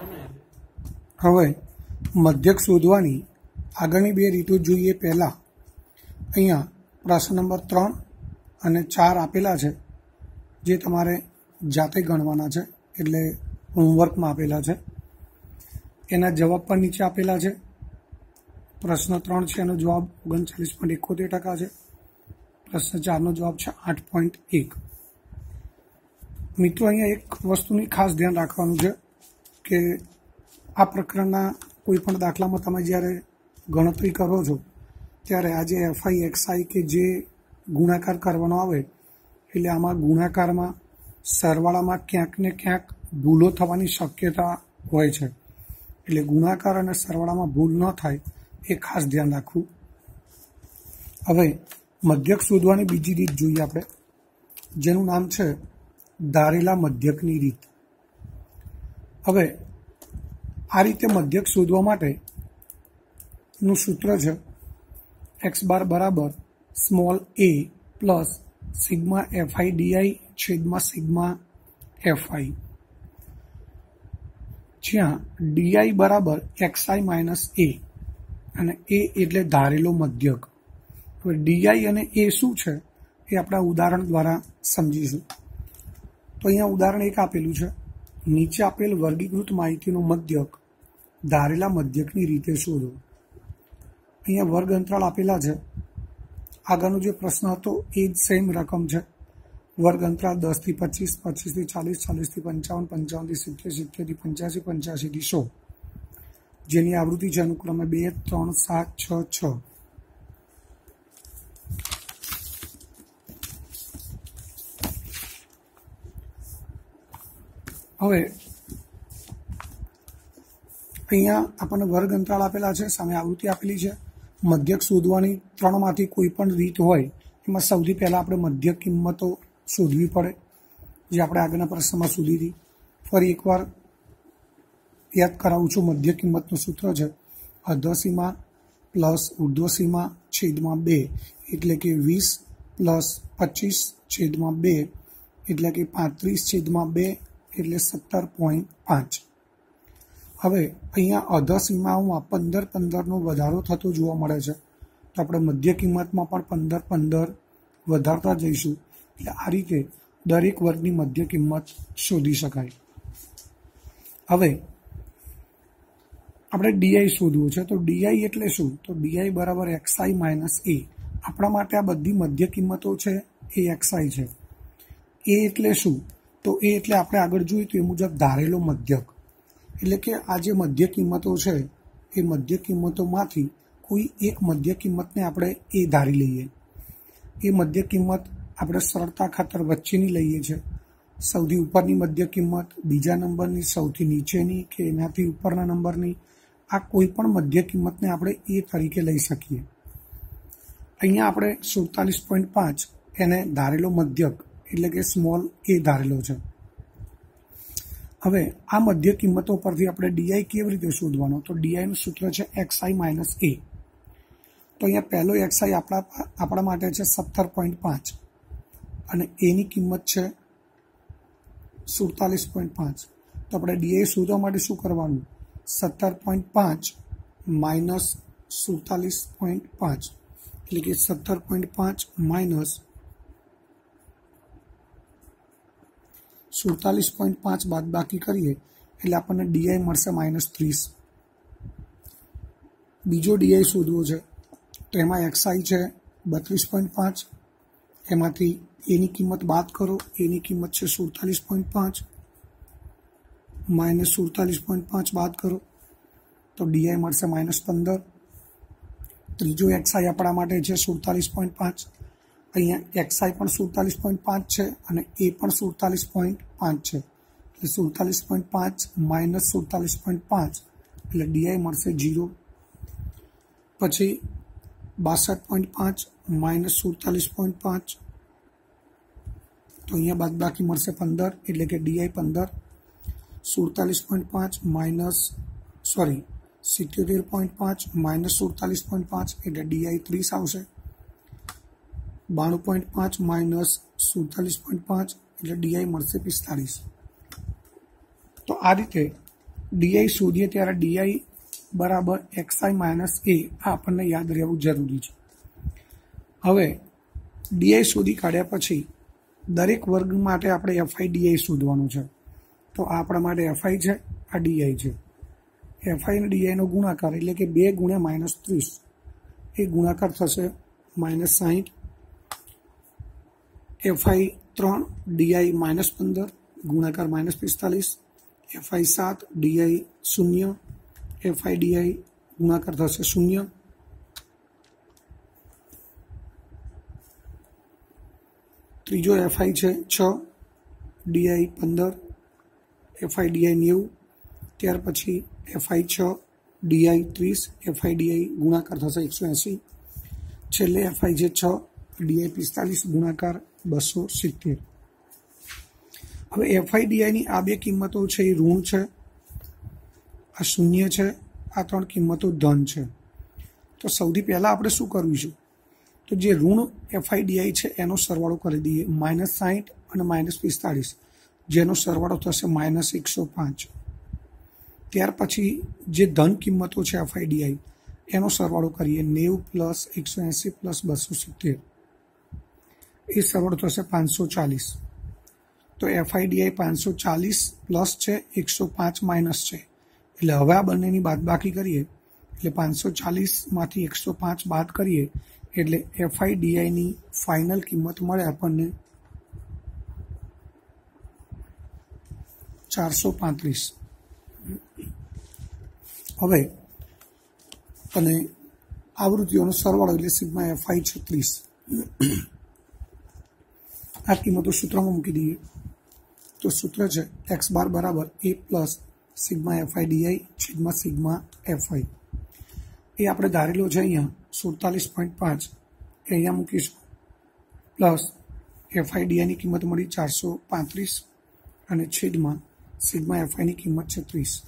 હવે મધ્યક શોધવાની આગળની બે રીતો જોઈએ। પહેલાં અહીંયા પ્રશ્ન નંબર 3 અને 4 આપેલા છે, જે તમારે જાતે ગણવાના છે, એટલે હોમવર્કમાં આપેલા છે। એના જવાબ પણ નીચે આપેલા છે। પ્રશ્ન 3 છે એનો જવાબ 39.71% છે। પ્રશ્ન 4નો જવાબ છે 8.1। મિત્રો, અહીંયા એક વસ્તુની ખાસ ધ્યાન રાખવાનું છે કે આ પ્રકરણના કોઈ પણ દાખલામાં તમે જ્યારે ગણતરી કરો છો ત્યારે આજે એફઆઈ એક્સઆઈ કે જે ગુણાકાર કરવાનો આવે, એટલે આમાં ગુણાકારમાં સરવાળામાં ક્યાંક ને ક્યાંક ભૂલો થવાની શક્યતા હોય છે। એટલે ગુણાકાર અને સરવાળામાં ભૂલ ન થાય એ ખાસ ધ્યાન રાખવું। હવે મધ્યક શોધવાની બીજી રીત જોઈએ આપણે, જેનું નામ છે ધારેલા મધ્યકની રીત। હવે આ રીતે મધ્યક શોધવા માટેનું સૂત્ર છે x બાર બરાબર small a plus sigma f i d i છેદમાં સિગ્મા એફઆઈ, જ્યાં ડીઆઈ બરાબર એક્સઆઈ માઇનસ એ અને એ એટલે ધારેલો મધ્યક। હવે ડીઆઈ અને એ શું છે એ આપણા ઉદાહરણ દ્વારા સમજીશું। તો અહીંયા ઉદાહરણ 1 આપેલું છે, નીચે આપેલ વર્ગીકૃત માહિતીનો મધ્યક ધારેલા મધ્યકની રીતે શોધો। અહીંયા વર્ગ અંતરાલ આપેલા છે। આગળનો જે પ્રશ્ન હતો એ જ સેમ રકમ છે। વર્ગ અંતરાલ 10 થી 25, 25 થી 40, 40 થી 55, 55 થી 70, 70 થી 85, 85 થી 100, જેની આવૃત્તિ છે અનુક્રમે 2, 3, 7, 6, 6। હવે અહીંયા આપણને વર્ગ અંતરાળ આપેલા છે, સામે આવૃત્તિ આપેલી છે। મધ્યક શોધવાની 3માંથી કોઈ પણ રીત હોય એમાં સૌથી પહેલાં આપણે મધ્યક કિંમતો શોધવી પડે, જે આપણે આગળના પ્રશ્નમાં શોધી હતી। ફરી એકવાર યાદ કરાવું છું, મધ્યક કિંમતનું સૂત્ર છે અધઃસીમા પ્લસ ઉર્ધ્વસીમા છેદમાં 2, એટલે કે 20 પ્લસ 25 છેદમાં 2, એટલે કે 35 છેદમાં 2, એટલે 17.5। હવે અહીંયા અધઃસીમાઓમાં 15-15નો વધારો થતો જોવા મળે છે, તો આપણે મધ્ય કિંમતમાં પણ 15-15 વધારતા જઈશું, એટલે આ રીતે દરેક વર્ગની મધ્ય કિંમત શોધી શકાય। હવે આપણે ડીઆઈ શોધવું છે, તો ડીઆઈ એટલે શું? તો ડીઆઈ બરાબર એક્સઆઈ માઇનસ એ। આપણા માટે આ બધી મધ્ય કિંમતો છે એ એક્સઆઈ છે। એ એટલે શું? તો એ એટલે આપણે આગળ જોયું તો એ મુજબ ધારેલો મધ્યક, એટલે કે આ જે મધ્ય કિંમતો છે એ મધ્ય કિંમતોમાંથી કોઈ એક મધ્ય કિંમતને આપણે એ ધારી લઈએ। એ મધ્ય કિંમત આપણે સરળતા ખાતર વચ્ચેની લઈએ છીએ। સૌથી ઉપરની મધ્ય કિંમત, બીજા નંબરની, સૌથી નીચેની કે એનાથી ઉપરના નંબરની, આ કોઈ પણ મધ્ય કિંમતને આપણે એ તરીકે લઈ શકીએ। અહીંયા આપણે 47.5 એને ધારેલો મધ્યક એટલે કે સ્મોલ એ ધારેલો છે। હવે આ મધ્ય કિંમતો પરથી આપણે ડીઆઈ કેવી રીતે શોધવાનો? તો ડીઆઈનું સૂત્ર છે એક્સઆઈ માઇનસ એ। તો અહીંયા પહેલો એક્સઆઈ આપણા માટે છે 17.5 અને એની કિંમત છે 47.5। તો આપણે ડીઆઈ શોધવા માટે શું કરવાનું? 17.5 માઇનસ 47.5, એટલે કે 17.5 માઇનસ 47.5 બાદ બાકી કરીએ એટલે આપણને ડીઆઈ મળશે -30। બીજો ડીઆઈ શોધવો છે, તો એમાં એક્સઆઈ છે 32.5, એમાંથી એની કિંમત બાદ કરો, એની કિંમત છે 47.5 માઇનસ 47.5 બાદ કરો તો ડીઆઈ મળશે -15। ત્રીજો એક્સઆઈ આપણા માટે છે 47.5, અહીંયા એક્સઆઈ પણ 47.5 છે અને એ પણ 47.5 છે, એટલે 47.5 માઇનસ 47.5 એટલે ડીઆઈ મળશે 0। પછી 62.5 માઇનસ 47.5, તો અહીંયા બાદબાકી મળશે 15, એટલે કે ડીઆઈ 15। 47.5 માઇનસ 77.5 માઇનસ 47.5 એટલે ડીઆઈ 30 આવશે। 92.5 માઇનસ 47.5 એટલે ડીઆઈ મળશે 45। તો આ રીતે ડીઆઈ શોધીએ ત્યારે ડીઆઈ બરાબર એક્સઆઈ માઇનસ એ આ આપણને યાદ રહેવું જરૂરી છે. હવે ડીઆઈ શોધી કાઢ્યા પછી દરેક વર્ગ માટે આપણે એફઆઈ ડીઆઈ શોધવાનું છે. તો આ આપણા માટે એફઆઈ છે, આ ડીઆઈ છે. એફઆઈ અને ડીઆઈનો ગુણાકાર એટલે કે 2 ગુણ્યા -30 એ ગુણાકાર થશે -60. એફઆઈ 3 ડીઆઈ -15 ગુણાકાર -45. એફઆઈ 7 ડીઆઈ 0 એફઆઈ ડીઆઈ ગુણાકાર થશે 0. ત્રીજો એફઆઈ છે 6 ડીઆઈ 15 એફઆઈ ડીઆઈ 90. ત્યાર પછી એફઆઈ 6 ડીઆઈ 30 એફઆઈ ડીઆઈ ગુણાકાર થશે 180. છેલ્લે એફઆઈ છે 6 ડીઆઈ 45 ગુણાકાર 270. હવે એફઆઈ ડીઆઈની આ બે કિંમતો છે એ ઋણ છે, આ 0 છે, આ 3 કિંમતો ધન છે. તો સૌથી પહેલાં આપણે શું કરવીશું, તો જે ઋણ એફઆઈ ડીઆઈ છે એનો સરવાળો કરી દઈએ. -60 અને -45 જેનો સરવાળો થશે -105. ત્યાર પછી જે ધન કિંમતો છે એફઆઈ ડીઆઈ એનો સરવાળો કરીએ. 90 + 180 + 270 એ સરવાળો થશે 540. તો એફઆઈ ડીઆઈ 540 પ્લસ છે, 105 માઇનસ છે. એટલે હવે આ બંનેની બાદબાકી કરીએ એટલે 540માંથી 105 બાદ કરીએ એટલે એફઆઈ ડીઆઈની ફાઇનલ કિંમત મળે આપણને 435. હવે અને આવૃત્તિઓનો સરવાળો એટલે સિગ્મા એફઆઈ 36. આ કિંમતો સૂત્રમાં મૂકી દઈએ. તો સૂત્ર છે x બાર બરાબર a plus sigma f i d i છેદમાં સિગ્મા એફઆઈ. એ આપણે ધારેલો છે અહીંયા 47.5 એ અહીંયા મૂકીશું. પ્લસ એફઆઈ ડીઆઈની કિંમત મળી 435 અને છેદમાં સિગ્મા એફઆઈની કિંમત છે 30.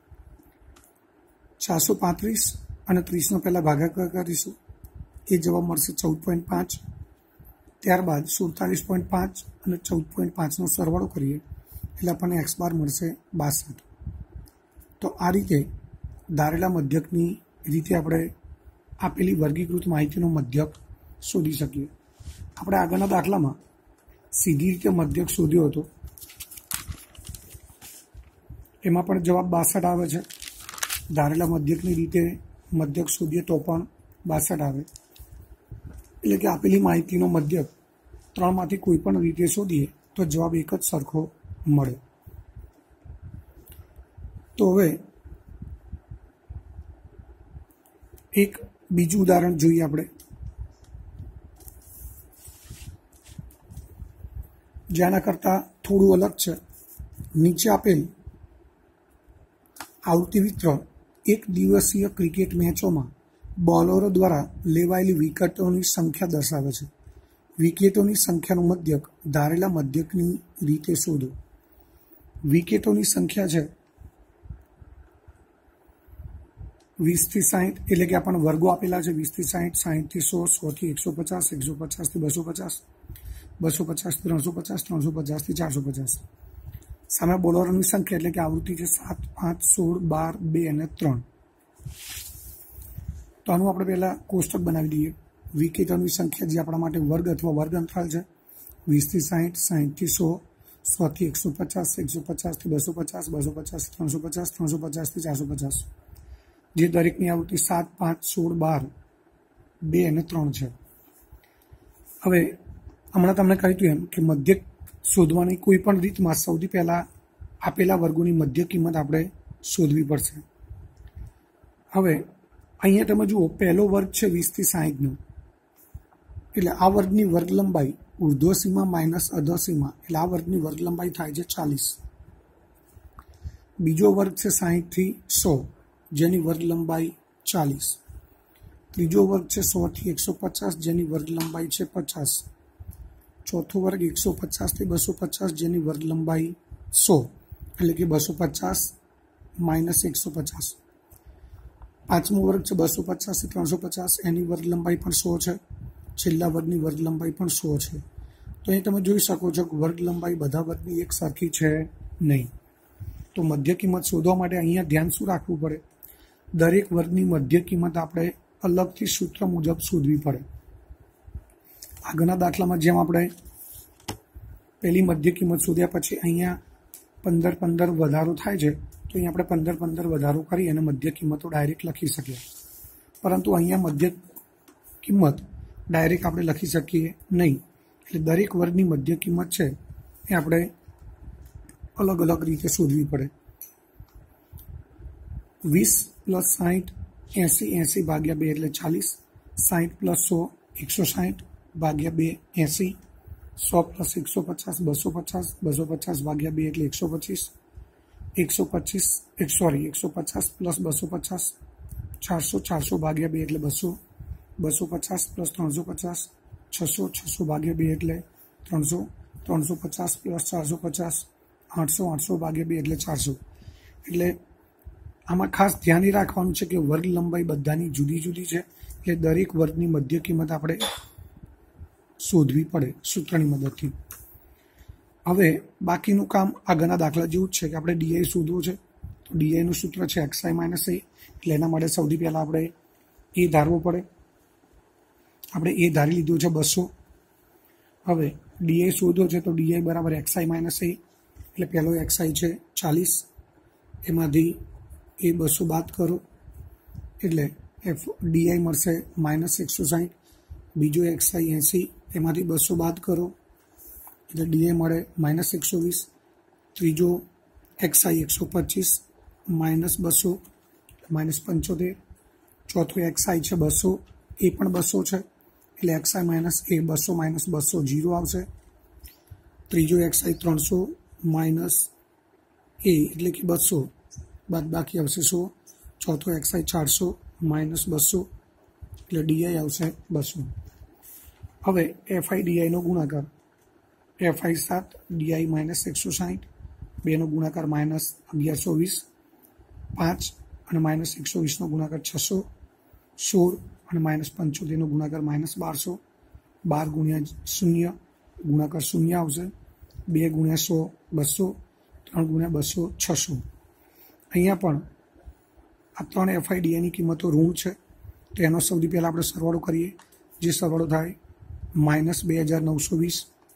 435 અને 30નો પહેલાં ભાગાકાર કરીશું. એ જવાબ મળશે 14.5. ત્યારબાદ 47.5 અને 14.5નો સરવાળો કરીએ એટલે આપણને x બાર મળશે 62. તો આ રીતે ધારેલા મધ્યકની રીતે આપણે આપેલી વર્ગીકૃત માહિતીનો મધ્યક શોધી શકીએ. આપણે આગળના દાખલામાં સીધી રીતે મધ્યક શોધ્યો હતો, એમાં પણ જવાબ 62 આવે છે. ધારેલા મધ્યકની રીતે મધ્યક શોધીએ તો પણ 62 આવે. એટલે કે આપેલી માહિતીનો મધ્યક 3માંથી કોઈ પણ રીતે શોધીએ તો જવાબ એક જ સરખો મળે. તો હવે એક બીજું ઉદાહરણ જોઈએ આપણે, જેના કરતાં થોડું અલગ છે. નીચે આપેલ આવૃત્તિ વિતરણ એક દિવસીય ક્રિકેટ મેચોમાં બોલરો દ્વારા લેવાયેલી વિકેટોની સંખ્યા દર્શાવે છે. વિકેટોની સંખ્યાનું મધ્યક ધારેલા મધ્યકની રીતે શોધો. વિકેટોની સંખ્યા છે 20 થી 60, એટલે કે આપણને વર્ગો આપેલા છે 20 થી 60, 60 થી 100, 100 થી 150, 150 થી 250, 250 થી 350, 350 થી 450. સામે બોલરોની સંખ્યા એટલે કે આવૃત્તિ છે 7, 5, 16, 12, 2 અને 3. તો આનું આપણે પહેલાં કોષ્ટક બનાવી દઈએ. વિકેટોની સંખ્યા જે આપણા માટે વર્ગ અથવા વર્ગ અંતરાલ છે 20 થી 60, 60 થી 100, 100 થી 150, 150 થી 250, 250 થી 350, 350 થી 450. જે દરેકની આવૃત્તિ 7, 5, 16, 12, 2 અને 3 છે. હવે હમણાં તમને કહ્યું હતું એમ કે મધ્યક શોધવાની કોઈ પણ રીતમાં સૌથી પહેલાં આપેલા વર્ગોની મધ્ય કિંમત આપણે શોધવી પડશે. હવે અહીંયા તમે જુઓ, પહેલો વર્ગ છે 20 થી 60નો, એટલે આ વર્ગની વર્ગ લંબાઈ ઉર્ધ્વ સીમા માઇનસ અધર સીમા, એટલે આ વર્ગની વર્ગ લંબાઈ થાય છે 40. બીજો વર્ગ છે 60 થી 100, જેની વર્ગ લંબાઈ 40. ત્રીજો વર્ગ છે 100 થી 150, જેની વર્ગ લંબાઈ છે 50. ચોથો વર્ગ 150 થી 250, જેની વર્ગ લંબાઈ 100, એટલે કે 250 માઇનસ 150. પાંચમો વર્ગ છે 250 થી 350, એની વર્ગ લંબાઈ પણ 100 છે. છેલ્લા વર્ગની વર્ગ લંબાઈ પણ 100 છે. તો અહીં તમે જોઈ શકો છો કે વર્ગ લંબાઈ બધા વર્ગની એક સરખી છે નહીં. તો મધ્ય કિંમત શોધવા માટે અહીંયા ધ્યાન શું રાખવું પડે? દરેક વર્ગની મધ્ય કિંમત આપણે અલગથી સૂત્ર મુજબ શોધવી પડે. આગળના દાખલામાં જેમ આપણે પહેલી મધ્ય કિંમત શોધ્યા પછી અહીંયા 15 વધારો થાય છે, તો અહીંયા આપણે 15 વધારો કરી અને મધ્ય કિંમતો ડાયરેક્ટ લખી શકીએ. પરંતુ અહીંયા મધ્ય કિંમત ડાયરેક્ટ આપણે લખી શકીએ નહીં. એટલે દરેક વર્ગની મધ્ય કિંમત છે એ આપણે અલગ અલગ રીતે શોધવી પડે. 20 + 60 80 ભાગ્યા 2 એટલે 40. 60 + 100 160 ભાગ્યા 2 80. 100 + 150 250. 250 ભાગ્યા 2 એટલે 125. 150 + 250 400. 400 ભાગ્યા 2 એટલે 200. 250 + 350 600. 600 ભાગ્યા 2 એટલે 300. 350 + 450 800. 800 ભાગ્યા 2 એટલે 400. એટલે આમાં ખાસ ધ્યાન એ રાખવાનું છે કે વર્ગ લંબાઈ બધાની જુદી જુદી છે. એટલે દરેક વર્ગની મધ્ય કિંમત આપણે શોધવી પડે સૂત્રની મદદથી. હવે બાકીનું કામ આગળના દાખલા જેવું જ છે કે આપણે ડીઆઈ શોધવું છે. તો ડીઆઈનું સૂત્ર છે xi - a. એટલે એના માટે સૌથી પહેલાં આપણે એ ધારવો પડે. આપણે એ ધારી લીધું છે 200. હવે ડીઆઈ શોધવો છે તો ડીઆઈ બરાબર xi - a. એટલે પહેલો xi છે 40. એમાંથી એ 200 બાદ કરો એટલે ડીઆઈ મળશે -160. બીજો xi 80. એમાંથી 200 બાદ કરો એટલે ડીઆઈ મળે -120. ત્રીજો xi 125 -200 -75. ચોથો xi છે 200. એ પણ 200 છે એટલે xi - a 200 - 200 0 આવશે. ત્રીજો xi 300 - a એટલે કે 200 બાદ બાકી આવશે 100. ચોથો xi 400 - 200 એટલે ડીઆઈ આવશે 200. હવે fi ડીઆઈનો ગુણાકાર fi 7 ડીઆઈ -160. 2નો ગુણાકાર -1120. 5 અને -120નો ગુણાકાર 600. 16 અને -75નો ગુણાકાર -1200. 12 × 0 ગુણાકાર 0 આવશે. 2 × 100 200. 3 × 200 600. અહીંયા પણ આ 3 fi ડીઆઈની કિંમતો ઋણ છે. તો એનો સૌથી પહેલાં આપણે સરવાળો કરીએ. જે સરવાળો થાય -2920.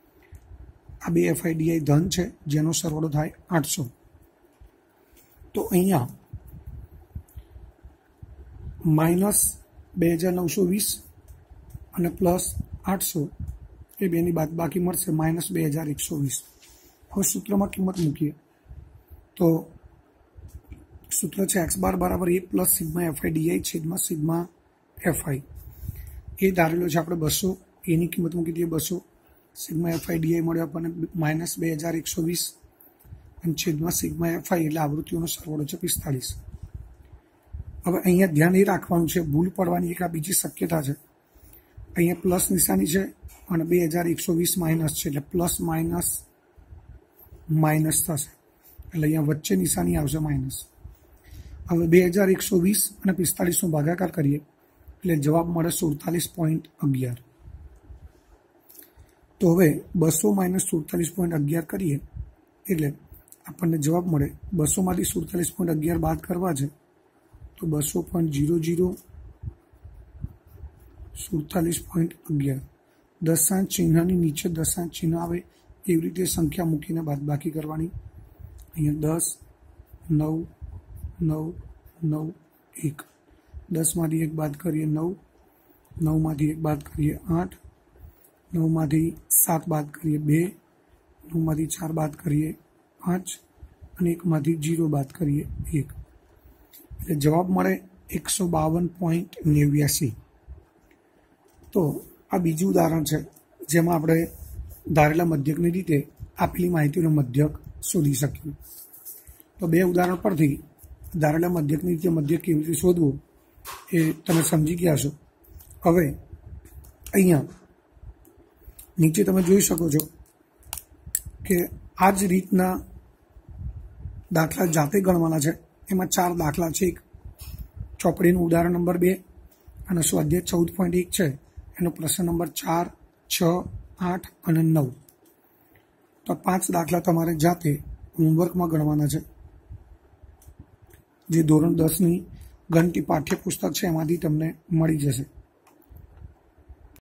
આ 2 fi ડીઆઈ ધન છે જેનો સરવાળો થાય 800. તો અહીંયા -2920 અને +800 એ બેની બાદ બાકી મળશે -2120. હવે સૂત્રમાં કિંમત મૂકીએ તો સૂત્ર છે x બાર બરાબર a + સિગ્મા fi ડીઆઈ છેદમાં સિગ્મા fi. એ ધારેલો છે આપણે 200. એની કિંમત મૂકી દઈએ 200. સિગ્મા fi ડીઆઈ મળ્યો આપણને -2120 અને છેદમાં સિગ્મા fi એટલે આવૃત્તિઓનો સરવાળો છે 45. હવે અહીંયા ધ્યાન એ રાખવાનું છે, ભૂલ પડવાની એક આ બીજી શક્યતા છે. અહીંયા પ્લસ નિશાની છે અને 2120 માઇનસ છે એટલે પ્લસ માઇનસ માઇનસ થશે. એટલે અહીંયા વચ્ચે નિશાની આવશે માઇનસ. હવે 2120 અને 45નો ભાગાકાર કરીએ એટલે જવાબ મળે 47.11. તો હવે 200 - 47.11 કરીએ એટલે આપણને જવાબ મળે 200માંથી 47.11 બાદ કરવા છે તો 200.00 47.11. દશાંશ ચિહ્નની નીચે દશાંશ ચિહ્ન આવે એવી રીતે સંખ્યા મૂકીને બાદબાકી કરવાની. અહીંયા 10 9 9 9 1. 10માંથી 1 બાદ કરીએ 9. 9માંથી 1 બાદ કરીએ 8. 9માંથી 7 બાદ કરીએ 2. 9માંથી 4 બાદ કરીએ 5 અને 1માંથી 0 બાદ કરીએ 1. એટલે જવાબ મળે 152.89. તો આ બીજું ઉદાહરણ છે જેમાં આપણે ધારેલા મધ્યકની રીતે આપેલી માહિતીનો મધ્યક શોધી શકીએ. તો બે ઉદાહરણ પરથી ધારેલા મધ્યકની રીતે મધ્યક કેવી રીતે શોધવું એ તમે સમજી ગયા છો. હવે અહીંયા નીચે તમે જોઈ શકો છો કે આ જ રીતના દાખલા જાતે ગણવાના છે. એમાં 4 દાખલા છે. એક ચોપડીનું ઉદાહરણ નંબર 2 અને સ્વાધ્યાય 14.1 છે એનો પ્રશ્ન નંબર 4, 6, 8 અને 9. તો 5 દાખલા તમારે જાતે હોમવર્કમાં ગણવાના છે. જે ધોરણ 10ની ગણતી પાઠ્યપુસ્તક છે એમાંથી તમને મળી જશે।